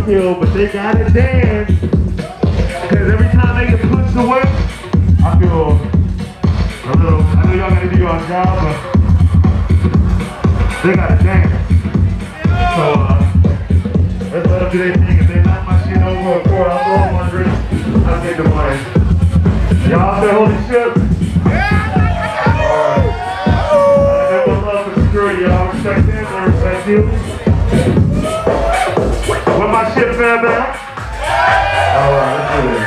feel, but they gotta dance. Because every time they get pushed away, I feel a little, I know y'all gotta do your job, but they gotta dance. So, let's let them do their thing. If they knock my shit over, of course, I'll throw them under it. I'll take the money. Y'all say holy shit? Alright. I got no love for security, y'all. Respect them, I respect you. Where my shit fam at? Alright, let's do it.